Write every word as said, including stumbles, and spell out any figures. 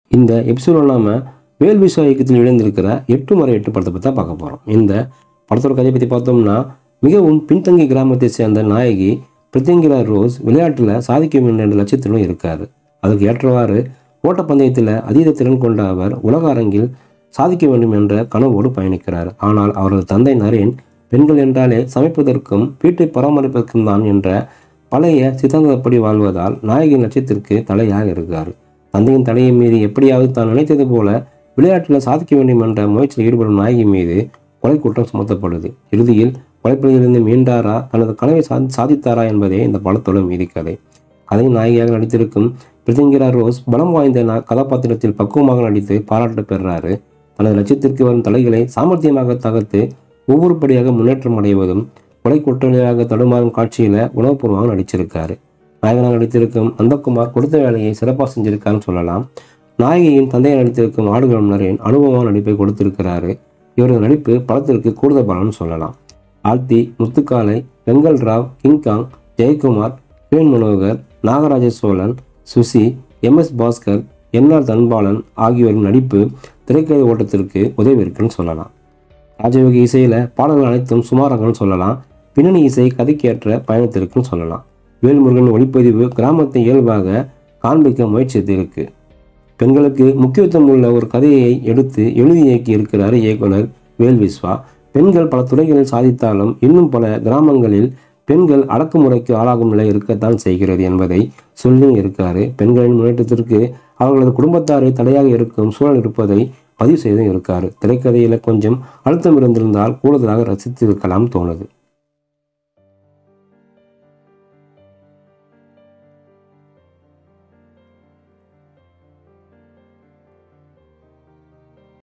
இந்த எபிசோடில் நாம வேல் விஸ்வா இயக்கத்தில் இணைந்திருக்கிற எட்டு முறை எட்டு படத்தை பற்றி தான் பார்க்க போகிறோம். இந்த படத்தோட கதையை பற்றி பார்த்தோம்னா, மிகவும் பின்தங்கிய கிராமத்தை சேர்ந்த நாயகி பிரித்திங்கிரா ரோஸ் விளையாட்டில் சாதிக்க வேண்டும் என்ற லட்சியத்துடன் இருக்கார். அதுக்கு ஏற்றவாறு ஓட்டப்பந்தயத்தில் அதீத திறன் கொண்ட அவர் உலக அரங்கில் சாதிக்க வேண்டும் என்ற கனவோடு பயணிக்கிறார். ஆனால் அவரது தந்தை நரேன் பெண்கள் என்றாலே சமைப்பதற்கும் வீட்டை பராமரிப்பதற்கும் தான் என்ற பழைய சித்தாந்தப்படி வாழ்வதால் நாயகியின் லட்சியத்திற்கு தலையாக இருக்கார். தந்தையின் தடையை மீறி எப்படியாவது தான் நினைத்தது போல விளையாட்டில் சாதிக்க வேண்டும் என்ற முயற்சியில் ஈடுபடும் நாயகி மீது கொலை குற்றம் சுமத்தப்படுது. இறுதியில் கொலைப்படையிலிருந்து மீண்டாரா தனது கனவை சா சாதித்தாரா என்பதே இந்த படத்தோட மீதி கதை. கதையின் நாயகியாக நடித்திருக்கும் பிரித்திங்கிரா ரோஸ் பலம் வாய்ந்த கதாபாத்திரத்தில் பக்குவமாக நடித்து பாராட்டு பெறுறாரு. தனது லட்சியத்திற்கு வரும் தலைகளை சாமர்த்தியமாக தகர்த்து ஒவ்வொரு படியாக முன்னேற்றம் அடைவதும் கொலை குற்றவாளியாக தடுமாறும் காட்சியில உணவுபூர்வமாக நடிச்சிருக்காரு. நாயகனாக நடித்திருக்கும் நந்தகுமார் கொடுத்த வேலையை சிறப்பாக செஞ்சிருக்காருன்னு சொல்லலாம். நாயகியின் தந்தையை நடித்திருக்கும் ஆடுகளம் நரேன் அனுபவமான நடிப்பை கொடுத்திருக்கிறாரு. இவரது நடிப்பு படத்திற்கு கூடுதல் பலன்னு சொல்லலாம். Aarthi, Muthukaalai, Vengal Rao, King Kong, Jayakumar, Kiran Manohar, Nagaraja Cholan, Susi, M S Bhaskar, N R Dhanapalan ஆகியோரின் நடிப்பு திரைக்கதை ஓட்டத்திற்கு உதவி இருக்குன்னு சொல்லலாம். ராஜயோகி இசையில பாடல்கள் அனைத்தும் சுமாராகன்னு சொல்லலாம். பின்னணி இசை கதைக்கேற்ற பயணத்திற்குன்னு சொல்லலாம். வேல்முருகன் ஒளிப்பதிவு கிராமத்தை இயல்பாக காண்பிக்க முயற்சித்து இருக்கு. பெண்களுக்கு முக்கியத்துவம் உள்ள ஒரு கதையை எடுத்து எழுதி இயக்கி இருக்கிறார் இயக்குனர் வேல் விஸ்வா. பெண்கள் பல துறைகளில் சாதித்தாலும் இன்னும் பல கிராமங்களில் பெண்கள் அடக்குமுறைக்கு ஆளாகும் நிலை இருக்கத்தான் செய்கிறது என்பதை சொல்லி இருக்காரு. பெண்களின் முன்னேற்றத்திற்கு அவர்களது குடும்பத்தாரை தடையாக இருக்கும் சூழல் இருப்பதை பதிவு செய்தும் இருக்காரு. திரைக்கதையில கொஞ்சம் அழுத்தம் இருந்திருந்தால் கூடுதலாக ரசித்து இருக்கலாம் தோணுது.